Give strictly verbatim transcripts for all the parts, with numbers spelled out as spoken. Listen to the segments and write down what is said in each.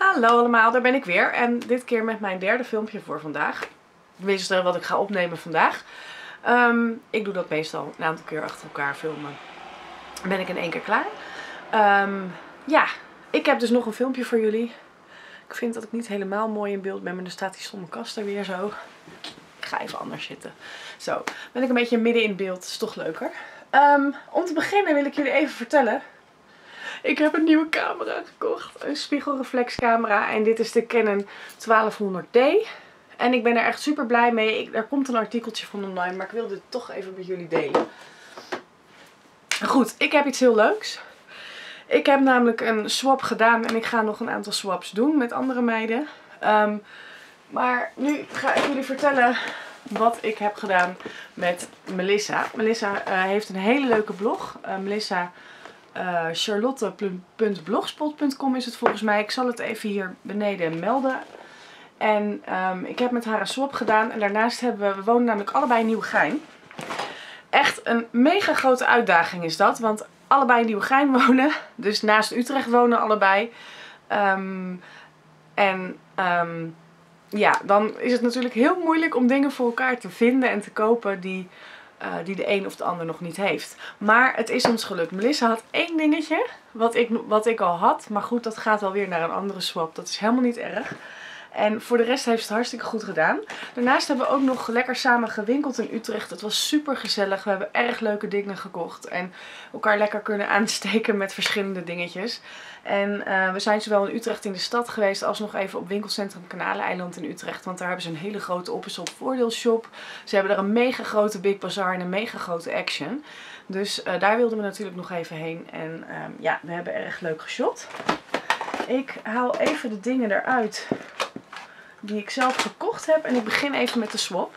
Hallo allemaal, daar ben ik weer. En dit keer met mijn derde filmpje voor vandaag. Tenminste, wat ik ga opnemen vandaag. Um, ik doe dat meestal een aantal keer achter elkaar filmen. Dan ben ik in één keer klaar. Um, ja, ik heb dus nog een filmpje voor jullie. Ik vind dat ik niet helemaal mooi in beeld ben, maar dan staat die stomme kast er weer zo. Ik ga even anders zitten. Zo, ben ik een beetje midden in beeld. Dat is toch leuker. Um, om te beginnen wil ik jullie even vertellen. Ik heb een nieuwe camera gekocht. Een spiegelreflexcamera. En dit is de Canon twaalfhonderd D. En ik ben er echt super blij mee. Ik, er komt een artikeltje van online. Maar ik wilde het toch even met jullie delen. Goed, ik heb iets heel leuks. Ik heb namelijk een swap gedaan. En ik ga nog een aantal swaps doen met andere meiden. Um, maar nu ga ik jullie vertellen wat ik heb gedaan met Melissa. Melissa uh, heeft een hele leuke blog. Uh, Melissa... Uh, charlotte punt blogspot punt com is het volgens mij. Ik zal het even hier beneden melden. En um, ik heb met haar een swap gedaan. En daarnaast hebben we, we wonen namelijk allebei in Nieuwegein. Echt een mega grote uitdaging is dat. Want allebei in Nieuwegein wonen. Dus naast Utrecht wonen allebei. Um, en um, ja, dan is het natuurlijk heel moeilijk om dingen voor elkaar te vinden en te kopen die... Uh, die de een of de ander nog niet heeft. Maar het is ons gelukt. Melissa had één dingetje wat ik, wat ik al had. Maar goed, dat gaat wel weer naar een andere swap. Dat is helemaal niet erg. En voor de rest heeft ze het hartstikke goed gedaan. Daarnaast hebben we ook nog lekker samen gewinkeld in Utrecht. Het was super gezellig. We hebben erg leuke dingen gekocht. En elkaar lekker kunnen aansteken met verschillende dingetjes. En uh, we zijn zowel in Utrecht in de stad geweest als nog even op winkelcentrum Kanaleiland in Utrecht. Want daar hebben ze een hele grote op-en-top voordeelshop. Ze hebben daar een mega grote Big Bazaar en een mega grote Action. Dus uh, daar wilden we natuurlijk nog even heen. En uh, ja, we hebben erg leuk geshot. Ik haal even de dingen eruit die ik zelf gekocht heb. En ik begin even met de swap.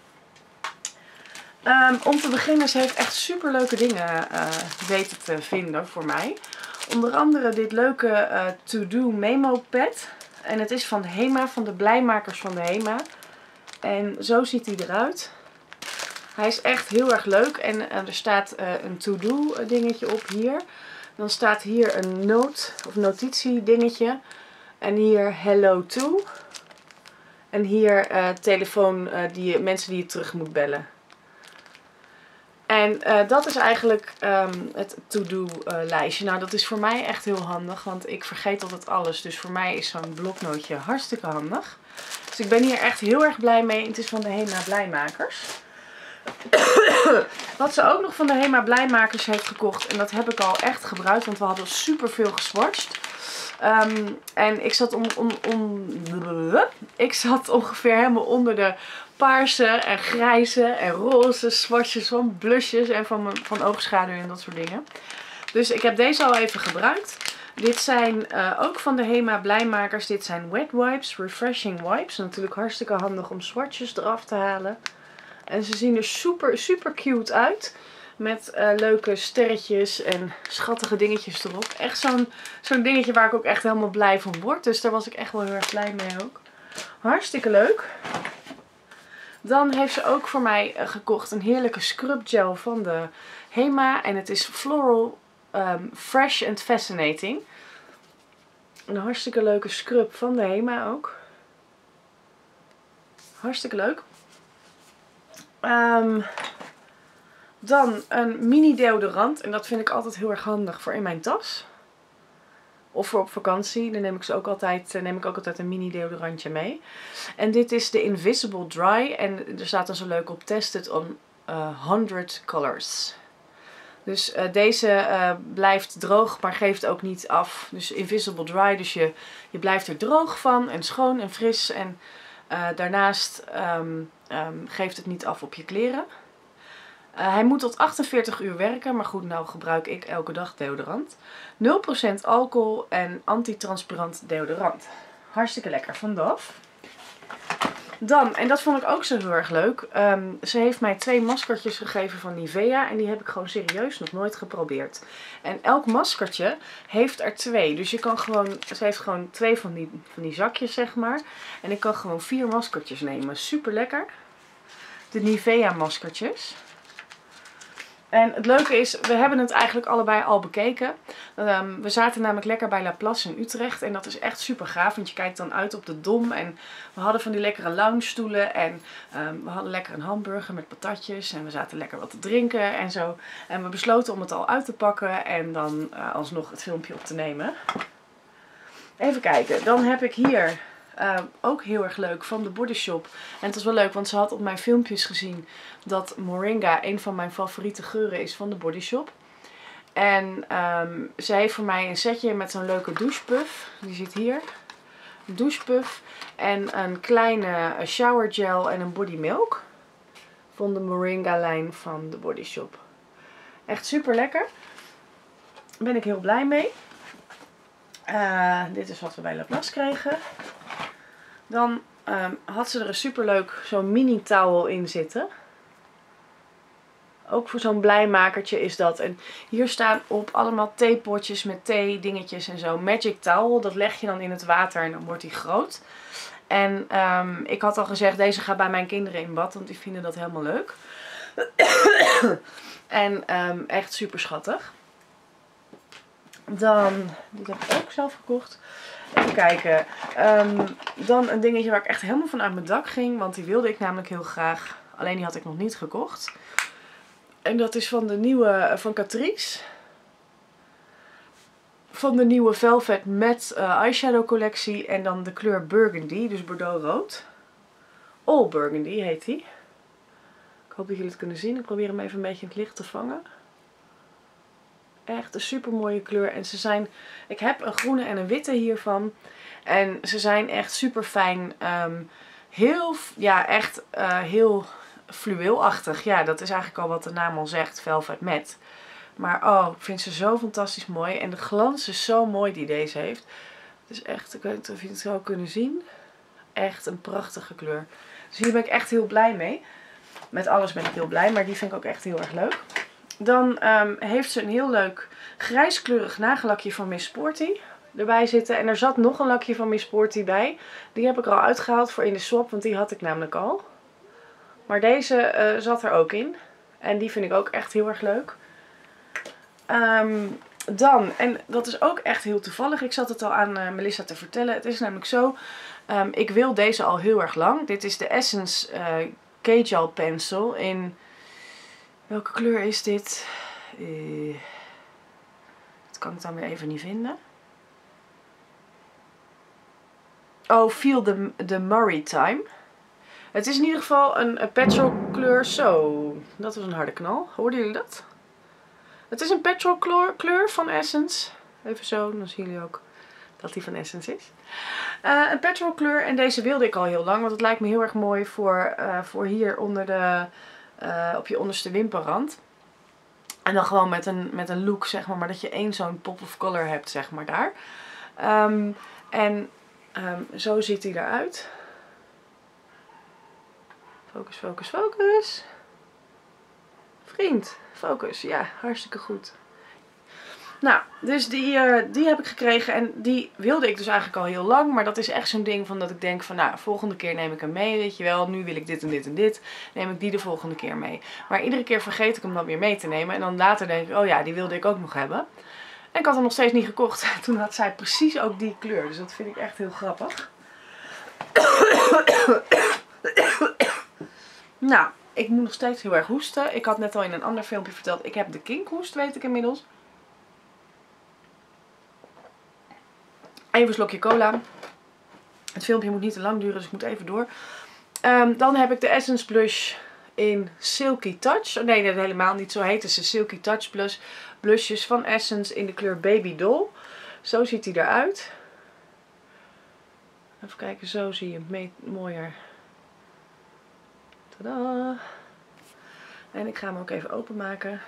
Um, om te beginnen, ze heeft echt super leuke dingen uh, weten te vinden voor mij. Onder andere dit leuke uh, To-Do Memo Pad. En het is van de HEMA, van de blijmakers van de HEMA. En zo ziet hij eruit. Hij is echt heel erg leuk. En uh, er staat uh, een to-do dingetje op hier. Dan staat hier een note of notitie dingetje. En hier hello to. En hier uh, telefoon, uh, die, mensen die je terug moet bellen. En uh, dat is eigenlijk um, het to-do uh, lijstje. Nou, dat is voor mij echt heel handig, want ik vergeet altijd alles. Dus voor mij is zo'n bloknootje hartstikke handig. Dus ik ben hier echt heel erg blij mee. Het is van de HEMA Blijmakers. Wat ze ook nog van de HEMA Blijmakers heeft gekocht, en dat heb ik al echt gebruikt, want we hadden super veel geswatcht. Um, en ik zat, om, om, om, ik zat ongeveer helemaal onder de paarse en grijze en roze swatches van blushes en van, van oogschaduw en dat soort dingen. Dus ik heb deze al even gebruikt. Dit zijn uh, ook van de HEMA Blijmakers. Dit zijn wet wipes, refreshing wipes. Natuurlijk hartstikke handig om swatches eraf te halen. En ze zien er super, super cute uit. Met uh, leuke sterretjes en schattige dingetjes erop. Echt zo'n zo'n dingetje waar ik ook echt helemaal blij van word. Dus daar was ik echt wel heel erg blij mee ook. Hartstikke leuk. Dan heeft ze ook voor mij uh, gekocht een heerlijke scrub gel van de HEMA. En het is Floral um, Fresh and Fascinating. Een hartstikke leuke scrub van de HEMA ook. Hartstikke leuk. Um, dan een mini deodorant. En dat vind ik altijd heel erg handig voor in mijn tas. Of voor op vakantie. Dan neem ik, ze ook altijd, neem ik ook altijd een mini deodorantje mee. En dit is de Invisible Dry. En er staat dan zo leuk op Tested on uh, honderd colors. Dus uh, deze uh, blijft droog, maar geeft ook niet af. Dus Invisible Dry. Dus je, je blijft er droog van. En schoon en fris. En uh, daarnaast um, um, geeft het niet af op je kleren. Uh, hij moet tot achtenveertig uur werken, maar goed, nou gebruik ik elke dag deodorant. nul procent alcohol en antitranspirant deodorant. Hartstikke lekker van Dove. Dan, en dat vond ik ook zo heel erg leuk, um, ze heeft mij twee maskertjes gegeven van Nivea en die heb ik gewoon serieus nog nooit geprobeerd. En elk maskertje heeft er twee, dus je kan gewoon, ze heeft gewoon twee van die, van die zakjes zeg maar. En ik kan gewoon vier maskertjes nemen, super lekker. De Nivea maskertjes. En het leuke is, we hebben het eigenlijk allebei al bekeken. Um, we zaten namelijk lekker bij La Place in Utrecht. En dat is echt super gaaf, want je kijkt dan uit op de Dom. En we hadden van die lekkere lounge stoelen. En um, we hadden lekker een hamburger met patatjes. En we zaten lekker wat te drinken en zo. En we besloten om het al uit te pakken en dan uh, alsnog het filmpje op te nemen. Even kijken, dan heb ik hier... Uh, ook heel erg leuk van de Body Shop. En het was wel leuk, want ze had op mijn filmpjes gezien dat Moringa een van mijn favoriete geuren is van de Body Shop. En um, ze heeft voor mij een setje met zo'n leuke douchepuff. Die zit hier. Een douchepuff. En een kleine shower gel en een body milk. Van de Moringa lijn van de Body Shop. Echt super lekker. Daar ben ik heel blij mee. Uh, dit is wat we bij La Place kregen. Dan um, had ze er een superleuk zo'n mini towel in zitten. Ook voor zo'n blijmakertje is dat. En hier staan op allemaal theepotjes met thee dingetjes en zo. Magic towel, dat leg je dan in het water en dan wordt die groot. En um, ik had al gezegd, deze gaat bij mijn kinderen in bad, want die vinden dat helemaal leuk. En um, echt super schattig. Dan, dit heb ik ook zelf gekocht. Even kijken. Um, dan een dingetje waar ik echt helemaal van uit mijn dak ging. Want die wilde ik namelijk heel graag. Alleen die had ik nog niet gekocht. En dat is van de nieuwe, van Catrice. Van de nieuwe Velvet Matte uh, Eyeshadow collectie. En dan de kleur Burgundy, dus Bordeaux rood. All Burgundy heet die. Ik hoop dat jullie het kunnen zien. Ik probeer hem even een beetje in het licht te vangen. Echt een super mooie kleur. En ze zijn... Ik heb een groene en een witte hiervan. En ze zijn echt super fijn. Um, heel... Ja, echt uh, heel fluweelachtig. Ja, dat is eigenlijk al wat de naam al zegt. Velvet Matte. Maar oh, ik vind ze zo fantastisch mooi. En de glans is zo mooi die deze heeft. Het is echt... Ik weet niet of jullie het zo kunnen zien. Echt een prachtige kleur. Dus hier ben ik echt heel blij mee. Met alles ben ik heel blij. Maar die vind ik ook echt heel erg leuk. Dan um, heeft ze een heel leuk grijskleurig nagellakje van Miss Sporty erbij zitten. En er zat nog een lakje van Miss Sporty bij. Die heb ik er al uitgehaald voor in de swap, want die had ik namelijk al. Maar deze uh, zat er ook in. En die vind ik ook echt heel erg leuk. Um, dan, en dat is ook echt heel toevallig. Ik zat het al aan uh, Melissa te vertellen. Het is namelijk zo, um, ik wil deze al heel erg lang. Dit is de Essence uh, Kajal Pencil in... Welke kleur is dit? Uh, dat kan ik dan weer even niet vinden. Oh, Feel the, the Maritime. Het is in ieder geval een, een petrol kleur. Zo, dat was een harde knal. Hoorden jullie dat? Het is een petrol kleur, kleur van Essence. Even zo, dan zien jullie ook dat die van Essence is. Uh, een petrol kleur en deze wilde ik al heel lang. Want het lijkt me heel erg mooi voor, uh, voor hier onder de... Uh, op je onderste wimperrand. En dan gewoon met een, met een look, zeg maar. Maar dat je één zo'n pop of color hebt, zeg maar, daar. Um, en um, zo ziet hij eruit. Focus, focus, focus. Vriend, focus. Ja, hartstikke goed. Nou, dus die, uh, die heb ik gekregen en die wilde ik dus eigenlijk al heel lang. Maar dat is echt zo'n ding van dat ik denk van, nou, volgende keer neem ik hem mee, weet je wel. Nu wil ik dit en dit en dit. Neem ik die de volgende keer mee. Maar iedere keer vergeet ik hem dan weer mee te nemen. En dan later denk ik, oh ja, die wilde ik ook nog hebben. En ik had hem nog steeds niet gekocht. Toen had zij precies ook die kleur. Dus dat vind ik echt heel grappig. Nou, ik moet nog steeds heel erg hoesten. Ik had net al in een ander filmpje verteld, ik heb de kinkhoest, weet ik inmiddels. Even een slokje cola. Het filmpje moet niet te lang duren, dus ik moet even door. Um, dan heb ik de Essence Blush in Silky Touch. Oh, nee, dat helemaal niet. Zo heten ze. Silky Touch Blush. Blushes van Essence in de kleur Baby Doll. Zo ziet hij eruit. Even kijken, zo zie je hem mooier. Tadaa. En ik ga hem ook even openmaken.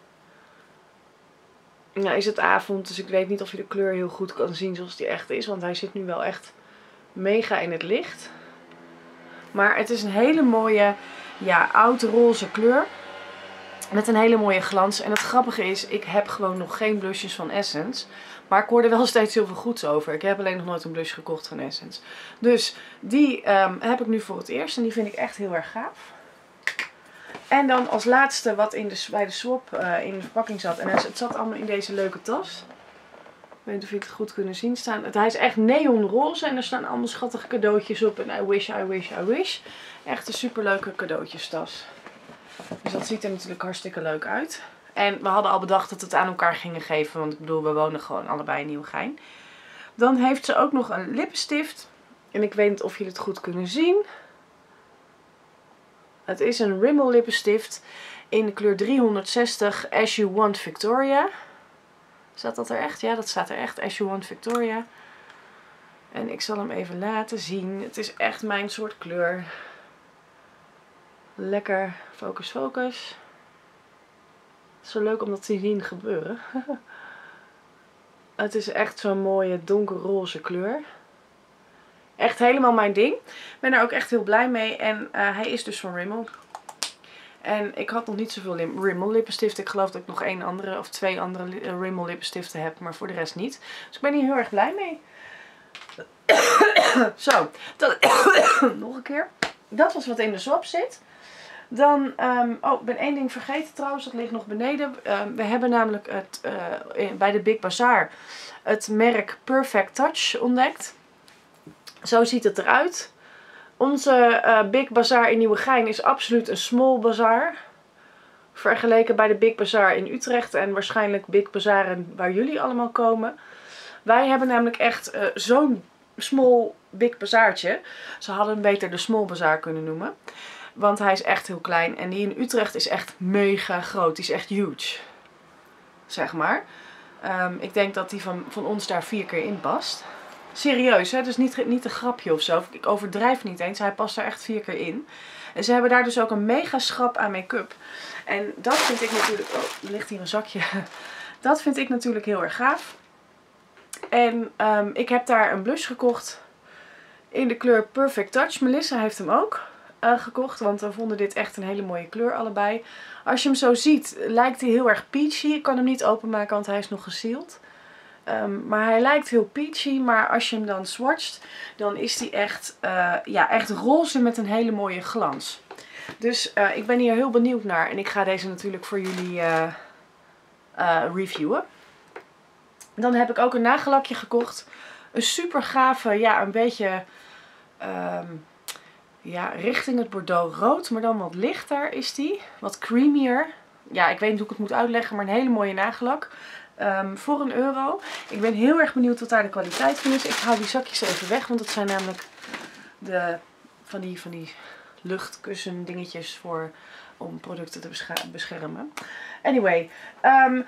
Nou is het avond, dus ik weet niet of je de kleur heel goed kan zien zoals die echt is. Want hij zit nu wel echt mega in het licht. Maar het is een hele mooie, ja, oud-roze kleur. Met een hele mooie glans. En het grappige is, ik heb gewoon nog geen blushes van Essence. Maar ik hoor er wel steeds heel veel goeds over. Ik heb alleen nog nooit een blush gekocht van Essence. Dus die um, heb ik nu voor het eerst. En die vind ik echt heel erg gaaf. En dan als laatste wat in de, bij de swap uh, in de verpakking zat. En het zat allemaal in deze leuke tas. Ik weet niet of jullie het goed kunnen zien staan. Het, hij is echt neonroze en er staan allemaal schattige cadeautjes op. En I wish, I wish, I wish. Echt een superleuke cadeautjestas. Dus dat ziet er natuurlijk hartstikke leuk uit. En we hadden al bedacht dat we het aan elkaar gingen geven. Want ik bedoel, we wonen gewoon allebei in Nieuwegein. Dan heeft ze ook nog een lippenstift. En ik weet niet of jullie het goed kunnen zien. Het is een Rimmel lippenstift in de kleur driehonderdzestig As You Want Victoria. Staat dat er echt? Ja, dat staat er echt. As You Want Victoria. En ik zal hem even laten zien. Het is echt mijn soort kleur. Lekker focus, focus. Het is zo leuk om dat te zien gebeuren. Het is echt zo'n mooie donkerroze kleur. Echt helemaal mijn ding. Ik ben er ook echt heel blij mee. En uh, hij is dus van Rimmel. En ik had nog niet zoveel Rimmel lippenstiften. Ik geloof dat ik nog één andere of twee andere Rimmel lippenstiften heb. Maar voor de rest niet. Dus ik ben hier heel erg blij mee. Zo. Dat, nog een keer. Dat was wat in de swap zit. Dan, um, oh, ik ben één ding vergeten trouwens. Dat ligt nog beneden. Uh, we hebben namelijk het, uh, bij de Big Bazaar het merk Perfect Touch ontdekt. Zo ziet het eruit. Onze uh, Big Bazaar in Nieuwegein is absoluut een small bazaar. Vergeleken bij de Big Bazaar in Utrecht en waarschijnlijk Big Bazaren waar jullie allemaal komen. Wij hebben namelijk echt uh, zo'n small Big Bazaartje. Ze hadden hem beter de small bazaar kunnen noemen. Want hij is echt heel klein. En die in Utrecht is echt mega groot. Die is echt huge. Zeg maar. Um, ik denk dat die van, van ons daar vier keer in past. Serieus, hè? Dus niet, niet een grapje of zo. Ik overdrijf niet eens. Hij past er echt vier keer in. En ze hebben daar dus ook een mega schrap aan make-up. En dat vind ik natuurlijk... Oh, er ligt hier een zakje. Dat vind ik natuurlijk heel erg gaaf. En um, ik heb daar een blush gekocht. In de kleur Perfect Touch. Melissa heeft hem ook uh, gekocht. Want we vonden dit echt een hele mooie kleur allebei. Als je hem zo ziet, lijkt hij heel erg peachy. Ik kan hem niet openmaken, want hij is nog gesealed. Um, maar hij lijkt heel peachy, maar als je hem dan swatcht, dan is hij echt, uh, ja, echt roze met een hele mooie glans. Dus uh, ik ben hier heel benieuwd naar en ik ga deze natuurlijk voor jullie uh, uh, reviewen. Dan heb ik ook een nagellakje gekocht. Een super gave, ja, een beetje um, ja, richting het Bordeaux rood, maar dan wat lichter is die. Wat creamier. Ja, ik weet niet hoe ik het moet uitleggen, maar een hele mooie nagellak. Um, voor een euro. Ik ben heel erg benieuwd wat daar de kwaliteit van is. Ik haal die zakjes even weg, want dat zijn namelijk de, van, die, van die luchtkussen dingetjes voor, om producten te beschermen. Anyway. Um,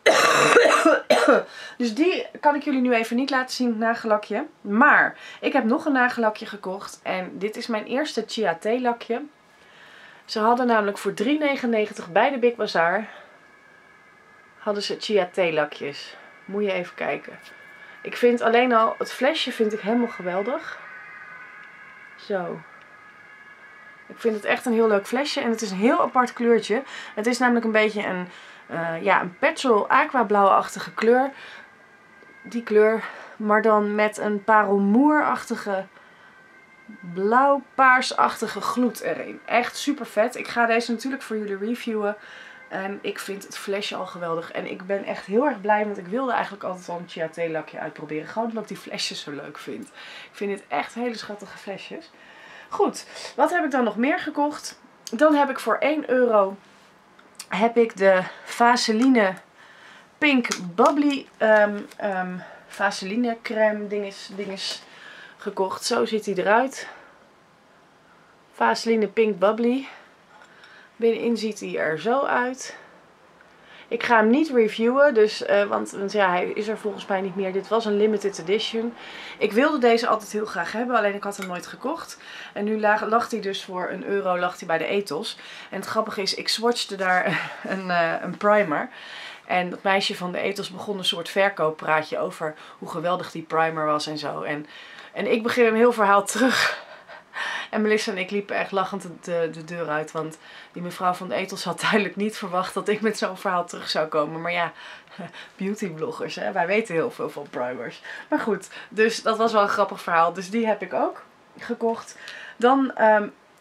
dus die kan ik jullie nu even niet laten zien, het nagellakje. Maar ik heb nog een nagellakje gekocht. En dit is mijn eerste Chia theelakje. Ze hadden namelijk voor drie negenennegentig bij de Big Bazaar... hadden ze Chia theelakjes. Moet je even kijken. Ik vind alleen al, het flesje vind ik helemaal geweldig. Zo. Ik vind het echt een heel leuk flesje. En het is een heel apart kleurtje. Het is namelijk een beetje een, uh, ja, een petrol aqua blauwachtige kleur. Die kleur. Maar dan met een parelmoerachtige blauw-paarsachtige gloed erin. Echt super vet. Ik ga deze natuurlijk voor jullie reviewen. En ik vind het flesje al geweldig. En ik ben echt heel erg blij. Want ik wilde eigenlijk altijd al een Chia theelakje uitproberen. Gewoon omdat ik die flesjes zo leuk vind. Ik vind dit echt hele schattige flesjes. Goed. Wat heb ik dan nog meer gekocht? Dan heb ik voor één euro. Heb ik de Vaseline Pink Bubbly. Um, um, Vaseline crème dinges, dinges gekocht. Zo ziet hij eruit. Vaseline Pink Bubbly. Binnenin ziet hij er zo uit. Ik ga hem niet reviewen, dus, uh, want, want ja, hij is er volgens mij niet meer. Dit was een limited edition. Ik wilde deze altijd heel graag hebben, alleen ik had hem nooit gekocht. En nu lag, lag hij dus voor een euro lag hij bij de Ethos. En het grappige is, ik swatchte daar een, uh, een primer. En dat meisje van de Ethos begon een soort verkooppraatje over hoe geweldig die primer was en zo. En, en ik begin een heel verhaal terug. En Melissa en ik liepen echt lachend de, de deur uit. Want die mevrouw van de Ethos had duidelijk niet verwacht dat ik met zo'n verhaal terug zou komen. Maar ja, beautybloggers, hè? Wij weten heel veel van primers. Maar goed, dus dat was wel een grappig verhaal. Dus die heb ik ook gekocht. Dan um,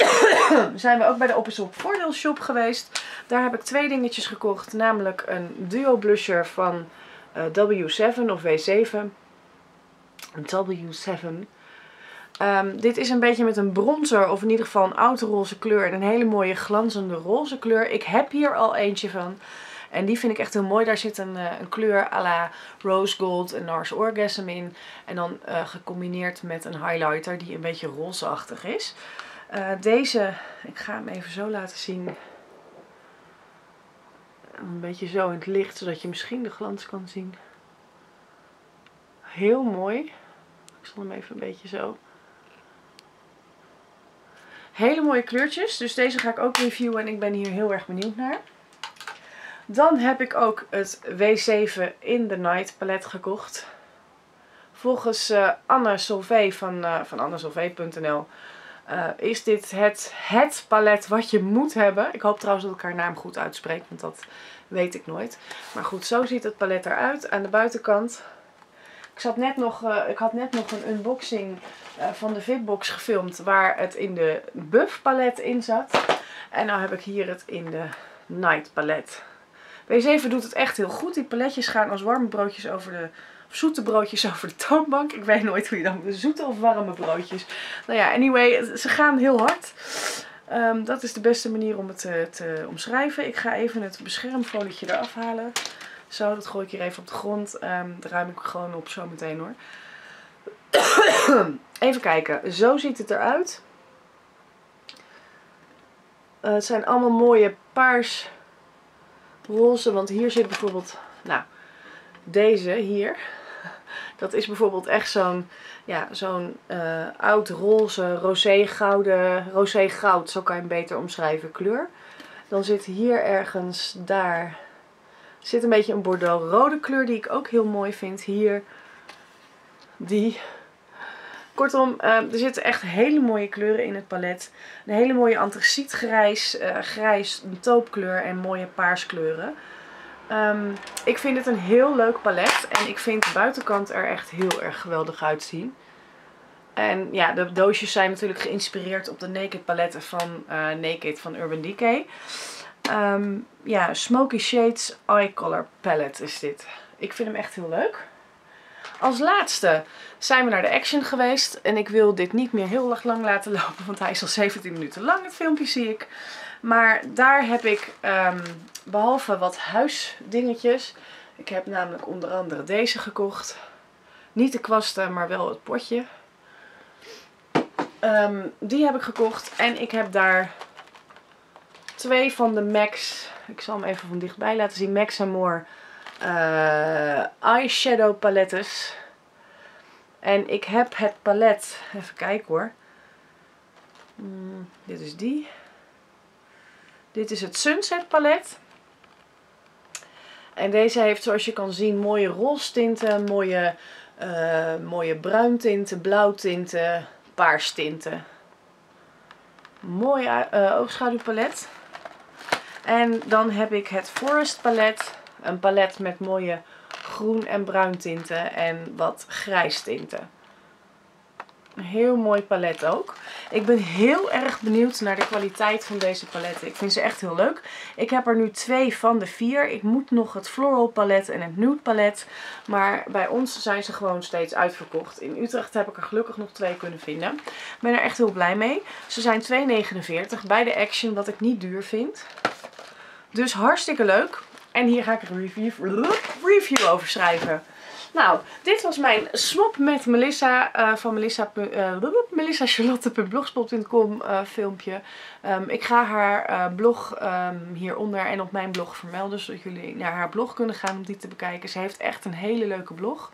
zijn we ook bij de Op-en-Op voordeelshop geweest. Daar heb ik twee dingetjes gekocht. Namelijk een duo blusher van uh, W zeven of W zeven. W zeven. Um, dit is een beetje met een bronzer of in ieder geval een oude roze kleur. En een hele mooie glanzende roze kleur. Ik heb hier al eentje van. En die vind ik echt heel mooi. Daar zit een, uh, een kleur à la Rose Gold en Nars Orgasm in. En dan uh, gecombineerd met een highlighter die een beetje rozeachtig is. Uh, deze, ik ga hem even zo laten zien. Een beetje zo in het licht, zodat je misschien de glans kan zien. Heel mooi. Ik zal hem even een beetje zo. Hele mooie kleurtjes. Dus deze ga ik ook reviewen en ik ben hier heel erg benieuwd naar. Dan heb ik ook het W zeven in the Night palet gekocht. Volgens uh, Anne Solvay van, uh, van anne solvay punt n l uh, is dit het, het palet wat je moet hebben. Ik hoop trouwens dat ik haar naam goed uitspreek, want dat weet ik nooit. Maar goed, zo ziet het palet eruit aan de buitenkant. Ik, zat net nog, uh, ik had net nog een unboxing uh, van de Fitbox gefilmd waar het in de Buff palet in zat. En nu heb ik hier het in de Night palet. W zeven doet het echt heel goed. Die paletjes gaan als warme broodjes over de... Of zoete broodjes over de toonbank. Ik weet nooit hoe je dan moet. Zoete of warme broodjes. Nou ja, anyway. Ze gaan heel hard. Um, dat is de beste manier om het te, te omschrijven. Ik ga even het beschermfolietje eraf halen. Zo, dat gooi ik hier even op de grond. Um, daar ruim ik gewoon op zo meteen hoor. Even kijken. Zo ziet het eruit. Uh, het zijn allemaal mooie paars... roze, want hier zit bijvoorbeeld, nou, deze hier. Dat is bijvoorbeeld echt zo'n, ja, zo'n uh, oud roze, rosé gouden, rosé goud, zo kan je hem beter omschrijven, kleur. Dan zit hier ergens, daar, zit een beetje een bordeaux rode kleur die ik ook heel mooi vind. Hier, die. Kortom, uh, er zitten echt hele mooie kleuren in het palet. Een hele mooie antracietgrijs, uh, grijs, een taupkleur en mooie paarskleuren. Um, ik vind het een heel leuk palet en ik vind de buitenkant er echt heel erg geweldig uitzien. En ja, de doosjes zijn natuurlijk geïnspireerd op de Naked paletten van uh, Naked van Urban Decay. Um, ja, Smoky Shades Eye Color Palette is dit. Ik vind hem echt heel leuk. Als laatste zijn we naar de Action geweest. En ik wil dit niet meer heel erg lang laten lopen. Want hij is al zeventien minuten lang, het filmpje zie ik. Maar daar heb ik, um, behalve wat huisdingetjes. Ik heb namelijk onder andere deze gekocht. Niet de kwasten, maar wel het potje. Um, die heb ik gekocht. En ik heb daar twee van de MAC's. Ik zal hem even van dichtbij laten zien. Max More. Uh, eyeshadow palettes. En ik heb het palet, even kijken hoor. Mm, dit is die. Dit is het Sunset palet. En deze heeft, zoals je kan zien, mooie roze tinten, mooie, uh, mooie bruin tinten, blauw tinten, paars tinten. Mooi uh, oogschaduwpalet. En dan heb ik het Forest palet. Een palet met mooie groen en bruin tinten en wat grijs tinten. Een heel mooi palet ook. Ik ben heel erg benieuwd naar de kwaliteit van deze paletten. Ik vind ze echt heel leuk. Ik heb er nu twee van de vier. Ik moet nog het Floral palet en het Nude palet. Maar bij ons zijn ze gewoon steeds uitverkocht. In Utrecht heb ik er gelukkig nog twee kunnen vinden. Ik ben er echt heel blij mee. Ze zijn twee negenenveertig bij de Action, wat ik niet duur vind. Dus hartstikke leuk. En hier ga ik een review, review over schrijven. Nou, dit was mijn swap met Melissa uh, van Melissa, uh, melissa charlotte punt blogspot punt com uh, filmpje. Um, ik ga haar uh, blog um, hieronder en op mijn blog vermelden, zodat jullie naar haar blog kunnen gaan om die te bekijken. Ze heeft echt een hele leuke blog.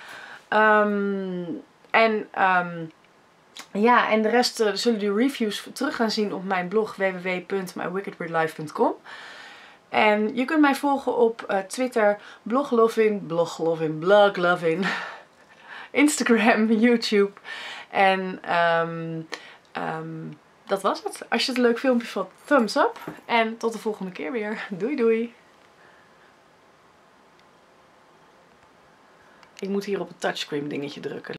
Um, en um, ja, en de rest uh, zullen die reviews terug gaan zien op mijn blog w w w punt my wicked weird life punt com. En je kunt mij volgen op uh, Twitter, Bloglovin, Bloglovin, Bloglovin, Instagram, YouTube. En um, um, dat was het. Als je het een leuk filmpje vond, thumbs up. En tot de volgende keer weer. Doei doei. Ik moet hier op het touchscreen dingetje drukken.